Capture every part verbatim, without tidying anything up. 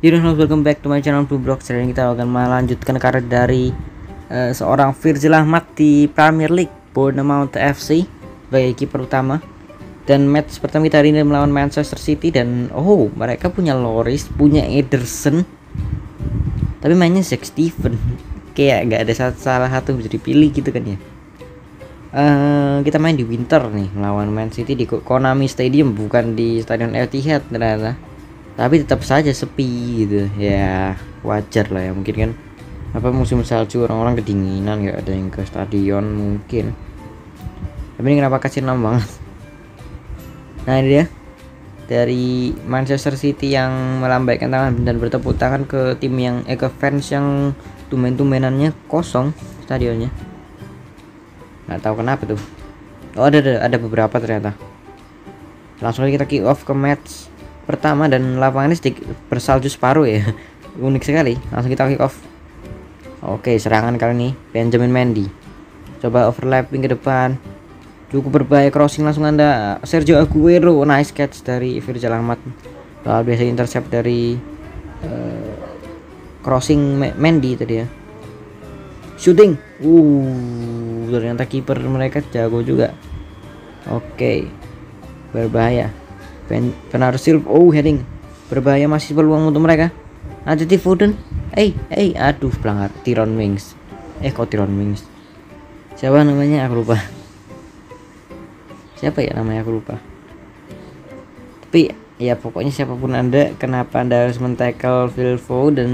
Halo, welcome back to my channel Blue Block. Sekarang kita akan melanjutkan karir dari uh, seorang Virgil Ahmad di Premier League Bournemouth F C sebagai kiper utama. Dan match pertama kita hari ini melawan Manchester City, dan oh, mereka punya Lloris, punya Ederson, tapi mainnya Jack Steven. Kayak nggak ada salah satu bisa dipilih gitu kan ya. Uh, kita main di winter nih melawan Man City di Konami Stadium, bukan di Stadion Etihad ternyata. Tapi tetap saja sepi gitu ya, wajar lah ya, mungkin kan apa musim salju, orang-orang kedinginan, nggak ada yang ke stadion mungkin. Tapi ini kenapa kasihan banget. Nah ini dia dari Manchester City yang melambaikan tangan dan bertepuk tangan ke tim yang eh, ke fans yang tumben-tumbenannya kosong stadionnya. Nggak tahu kenapa tuh. Oh ada, ada ada beberapa ternyata. Langsung aja kita kick off ke match pertama, dan lapangannya sedikit bersalju separuh ya. Unik sekali. Langsung kita kick off. Oke, serangan kali ini Benjamin Mendy. Coba overlapping ke depan. Cukup berbahaya, crossing langsung anda Sergio Aguero. Nice catch dari Virgil Ahmad. Lalu biasa intercept dari uh, crossing Mendy tadi ya. Shooting. Uh, ternyata kiper mereka jago juga. Oke. Berbahaya. Bernardo Silva, oh heading, berbahaya, masih peluang untuk mereka. Ada di Foden, eh eh aduh pelanggar. Tyrone Mings, eh kok Tyrone Mings, siapa namanya aku lupa, siapa ya namanya aku lupa. Tapi ya pokoknya siapapun anda, kenapa anda harus men-tackle Phil Foden?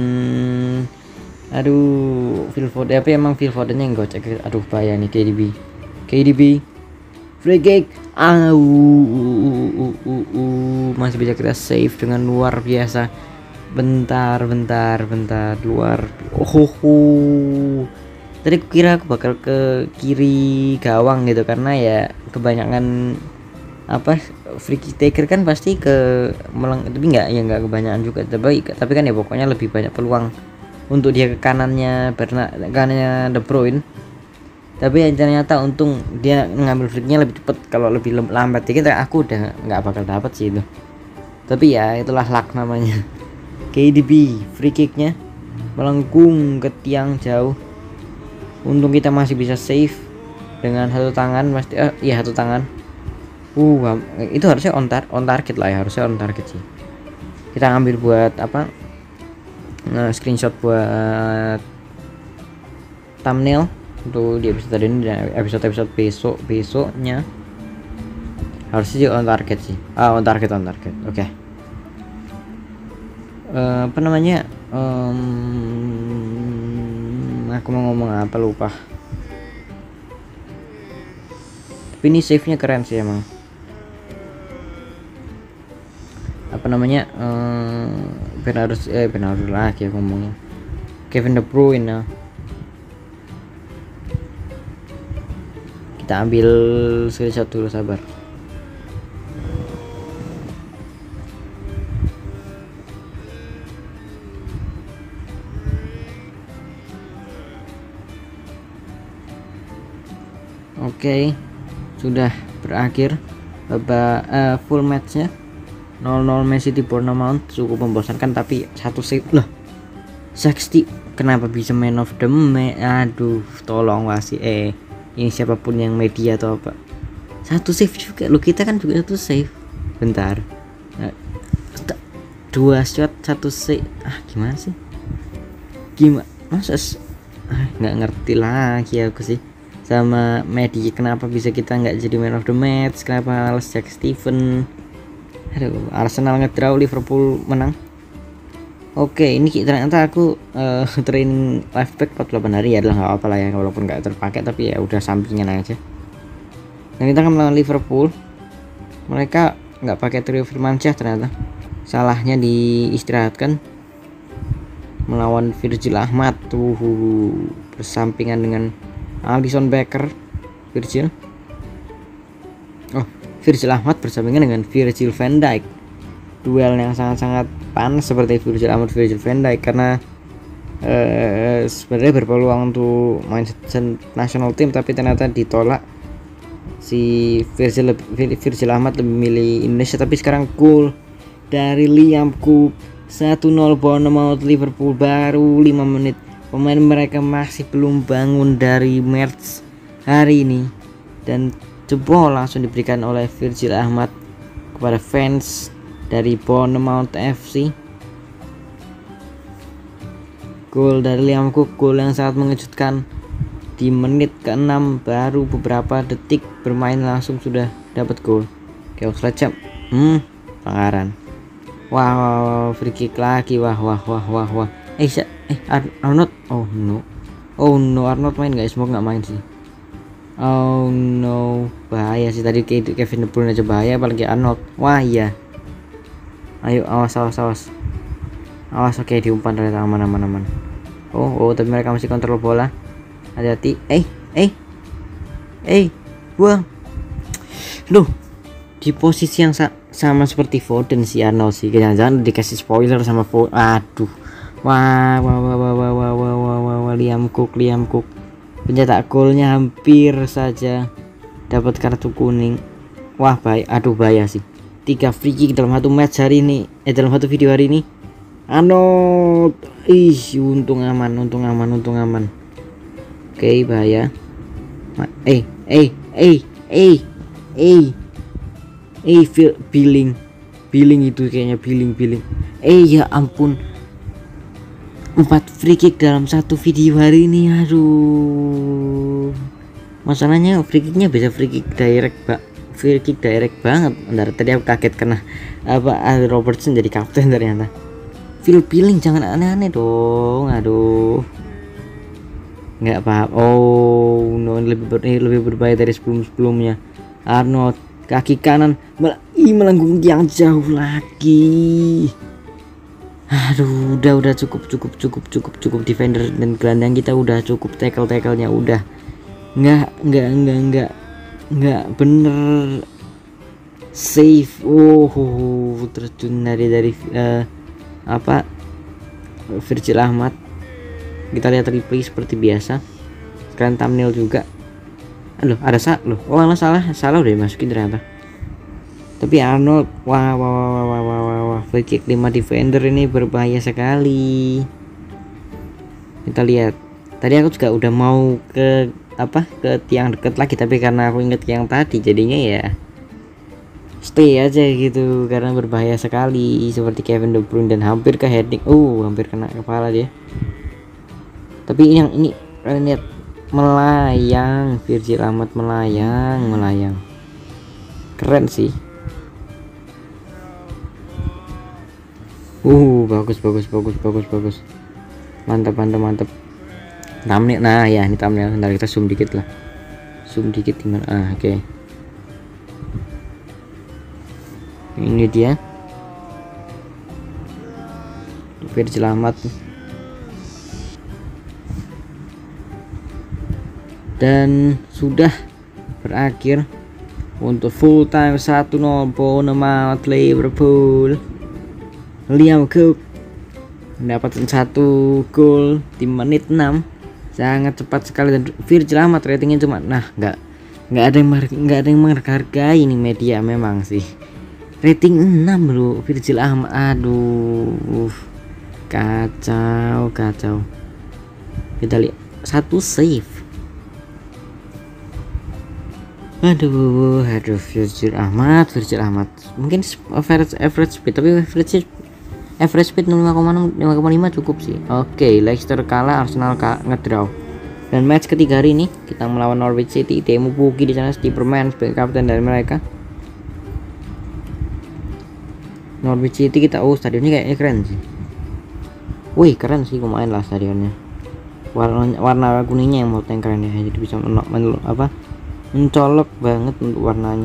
Aduh, Phil Foden, tapi emang Phil Foden yang gocek. Aduh bahaya nih. K D B, K D B free kick. Ah, uh, uh, uh, uh, uh. Masih bisa kita save dengan luar biasa. Bentar, bentar, bentar, luar. Oh, oh, oh. Tadi aku kira aku bakal ke kiri gawang gitu, karena ya kebanyakan apa free kick taker kan pasti ke meleng, tapi nggak ya nggak kebanyakan juga. Tapi tapi kan ya pokoknya lebih banyak peluang untuk dia ke kanannya, Bernard, kanannya De Bruyne. Tapi yang ternyata untung dia ngambil free-nya lebih cepat. Kalau lebih lambat dikit aku udah nggak bakal dapat sih itu. Tapi ya itulah luck namanya. K D B free kicknya melengkung ke tiang jauh. Untung kita masih bisa save dengan satu tangan, pasti eh, iya satu tangan. Uh itu harusnya on, tar on target lah ya, harusnya on target sih. Kita ngambil buat apa, nah, screenshot buat thumbnail untuk di episode ini dan episode-episode besok besoknya. Harusnya sih on target sih. Ah on target on target. Oke. Okay. Uh, apa namanya? Um, aku mau ngomong apa lupa. Tapi ini save-nya keren sih emang. Apa namanya? Um, Bernardo eh Bernardo lagi aku ngomongnya. Kevin De Bruyne. Nah. Kita ambil screenshot dulu, sabar. Oke, sudah berakhir babak uh, full matchnya. nol nol Man City Bournemouth, cukup membosankan, tapi satu save loh. sixty, kenapa bisa man of the match? Aduh, tolong wasit eh ini siapapun yang media atau apa, satu save juga lo, kita kan juga satu save. Bentar, nah, dua shot satu save, ah gimana sih, gimana masa ah, nggak ngerti lagi aku sih sama media, kenapa bisa kita nggak jadi man of the match, kenapa harus Jack Steven. Aduh, Arsenal ngedraw, Liverpool menang. Oke, ini ternyata aku uh, training left back empat puluh delapan hari ya, adalah nggak apa-apa lah ya, walaupun nggak terpakai, tapi ya udah sampingan aja. Dan kita akan melawan Liverpool. Mereka nggak pakai trio Firmansyah ternyata. Salahnya diistirahatkan. Melawan Virgil Ahmad tuh bersampingan dengan Alisson Becker. Virgil. Oh, Virgil Ahmad bersampingan dengan Virgil van Dijk. Duel yang sangat-sangat panas seperti Virgil Ahmad Virgil van Dijk, karena uh, sebenarnya berpeluang untuk main national team, tapi ternyata ditolak. Si Virgil Virgil Ahmad lebih milih Indonesia, tapi sekarang gol dari Liam Cook satu nol Bournemouth Liverpool. Baru lima menit, pemain mereka masih belum bangun dari match hari ini, dan jebol langsung diberikan oleh Virgil Ahmad kepada fans dari Bournemouth F C. Gol dari Liam Cook, gol yang sangat mengejutkan di menit ke-enam, baru beberapa detik bermain langsung sudah dapat gol. Oke, Oxlade hmm pelanggaran. Wah, wah, wah, free kick lagi. Wah, wah, wah, wah, wah. Eh, eh Ar Arnold. Oh no, oh no, Arnold main guys, semoga nggak main sih. Oh no, bahaya sih tadi Kevin De Bruyne aja bahaya, apalagi Arnold. Wah iya. Ayo, awas, awas, awas, awas. Oke, diumpan ternyata, aman, aman, aman. Oh, oh, tapi mereka masih kontrol bola. Hati-hati. Eh, eh, eh, buang. Loh, di posisi yang sa sama seperti Foden si Arnold sih. Jangan-jangan dikasih spoiler sama Foden. Aduh. Wah, wah, wah, wah, wah, wah, wah, wah, wah, wah. Liam Cook, Liam Cook. Pencetak golnya hampir saja dapat kartu kuning. Wah, baik. Aduh, bahaya sih. Tiga free kick dalam satu match hari ini. Eh, dalam satu video hari ini. Arnold. Ih, untung aman, untung aman, untung aman. Oke, bahaya. Eh, eh, eh, eh, eh, eh, billing, billing itu kayaknya billing, billing. Eh, ya ampun, empat free kick dalam satu video hari ini. Aduh, masalahnya free kicknya bisa free kick direct, pak. Free kick direct banget. Bentar, tadi aku kaget karena apa Robertson jadi kapten ternyata. Phil Billing, jangan aneh-aneh dong. Aduh, nggak paham. Oh no, lebih ber, lebih berbahaya dari sebelum-sebelumnya. Arnold kaki kanan mel melengkung yang jauh lagi. Aduh, udah udah cukup cukup cukup cukup cukup defender dan gelandang kita udah cukup, tackle tacklenya udah nggak nggak nggak nggak nggak bener safe. Oh, oh, oh terjun dari dari uh, apa Virgil Ahmad. Kita lihat replay seperti biasa. Sekarang thumbnail juga. Aduh, ada salah loh. Oh, alah, salah, salah udah dimasukin ternyata. Tapi Arnold, wah, wah, wah, wah, wah, wah, wah. Free kick lima defender ini berbahaya sekali. Kita lihat. Tadi aku juga udah mau ke apa? Ke tiang dekat lagi, tapi karena aku inget yang tadi, jadinya ya stay aja gitu karena berbahaya sekali, seperti Kevin De Bruyne dan hampir ke heading. Uh, hampir kena kepala dia. Tapi yang ini kalian lihat, melayang, Virgil Ahmad melayang, melayang, keren sih. Uh, bagus, bagus, bagus, bagus, bagus, mantap, mantap, mantap. Thumbnail, nah ya ini thumbnail. Ntar kita zoom dikit lah, zoom dikit gimana? Ah, oke, okay. Ini dia Virgil Ahmad. Dan sudah berakhir untuk full time satu nol Bournemouth Liverpool. Liam Cook mendapatkan satu gol di menit enam, sangat cepat sekali. Dan Virgil Ahmad ratingnya cuma, nah nggak nggak ada yang nggak ada yang menghargai ini media memang sih. Rating enam loh Virgil Ahmad. Aduh, kacau kacau. Kita lihat satu save. Aduh, aduh, Virgil Ahmad, Virgil Ahmad. Mungkin average average speed, tapi average average speed lima koma enam, lima koma lima cukup sih. Oke, okay, Leicester kalah, Arsenal ka ngedraw. Dan match ketiga hari ini kita melawan Norwich City. Temu Pukki di sana Superman sebagai kapten dari mereka. Norwich City kita, oh stadionnya kayaknya keren sih. Wih, keren sih, lumayan lah stadionnya. Warna warna kuningnya yang mau yang keren ya, jadi bisa menolak, menolak apa? Mencolok banget untuk warnanya.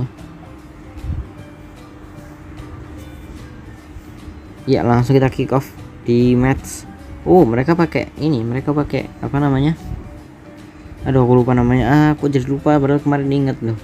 Ya, langsung kita kick off di match. Oh, mereka pakai ini, mereka pakai apa namanya? Aduh, aku lupa namanya. Ah, aku jadi lupa padahal kemarin inget loh.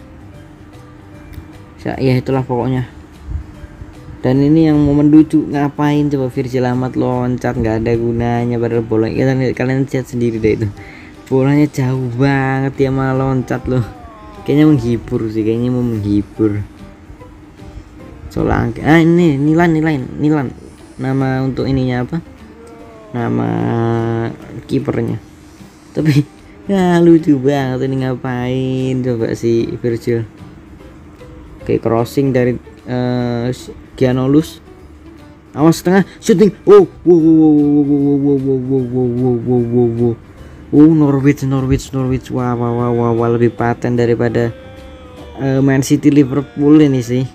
Ya, itulah pokoknya. Dan ini yang momen lucu, ngapain coba Virgil Ahmad loncat, nggak ada gunanya padahal bola. Kalian kalian lihat sendiri deh itu. Bolanya jauh banget, dia malah loncat loh. Kayaknya menghibur sih, kayaknya mau menghibur. Soalnya ah ini Nilan Nilan Nilan nama untuk ininya apa, nama kipernya. Tapi ya lucu banget ini, ngapain coba si Virgil. Oke, crossing dari uh, Giannoulis. Awas tengah, shooting. Oh, wow, wow, wow, wow, wow, wow, wow, wow, wow, wow, wow. Oh, Norwich, Norwich, Norwich. Wah, wah, wah, wah, wah, lebih paten daripada uh, Man City Liverpool ini sih.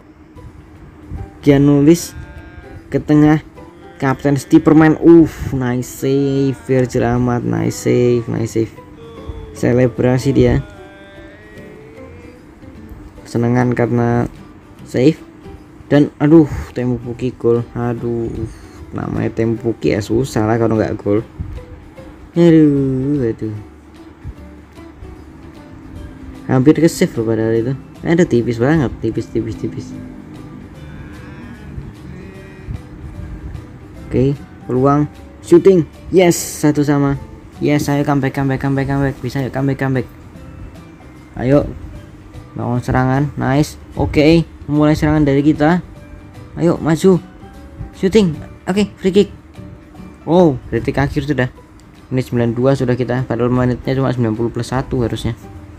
Giannoulis ke tengah, Kapten Stieperman. Uh, nice save, Virgil Ahmad, nice save, nice save. Selebrasi dia. Senengan karena save. Dan aduh, Teemu Pukki gol. Aduh, namanya Teemu Pukki ya susah lah kalau nggak gol. Aduh, aduh. Hampir ke save loh padahal itu. Ada tipis banget, tipis tipis tipis. Oke, peluang shooting. Yes, satu sama. Yes, ayo comeback comeback comeback comeback. Bisa yuk comeback comeback. Ayo. Bangun serangan. Nice. Oke, mulai serangan dari kita. Ayo maju. Shooting. Oke, free kick. Oh, detik akhir sudah. Menit sembilan puluh dua sudah kita. Padahal menitnya cuma sembilan puluh plus satu harusnya.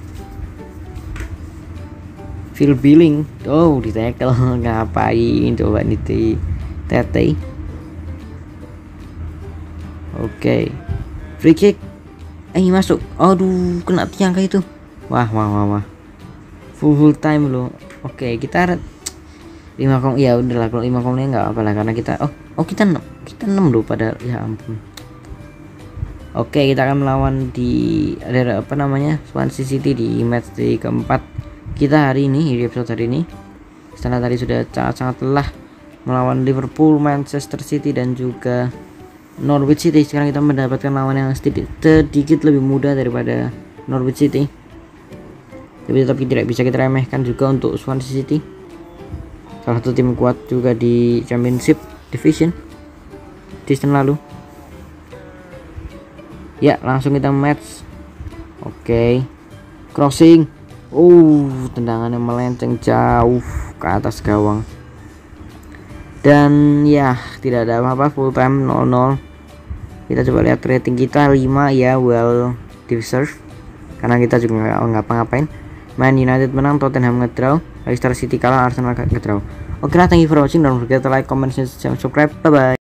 Phil Billing. Oh, di tackle. Ngapain coba nih Tete. Oke. Free kick. Eh, masuk. Aduh, kena tiang kayak itu. Wah, wah, wah, wah. Full, full time loh. Oke, kita lima kong. Ya udahlah, kalau lima kongnya nggak apa lah karena kita oh oh kita enam kita enam loh pada, ya ampun. Oke, kita akan melawan di ada apa namanya Swansea City di match day keempat kita hari ini, di episode hari ini. Setelah tadi sudah sangat-sangat lelah melawan Liverpool, Manchester City dan juga Norwich City, sekarang kita mendapatkan lawan yang sedikit, sedikit lebih mudah daripada Norwich City. Tapi tetap tidak bisa kita remehkan juga untuk Swansea City, salah satu tim kuat juga di Championship Division season lalu. Ya, langsung kita match. Oke, crossing. Uh, tendangannya melenceng jauh ke atas gawang. Dan ya, tidak ada apa-apa, full time nol nol. Kita coba lihat rating kita lima ya, well deserved karena kita juga nggak ngapa-ngapain. Man United menang, Tottenham ngedraw, Leicester City kalah, Arsenal ngedraw. Oke lah, thank you for watching. Don't forget to like, comment, and subscribe. Bye bye.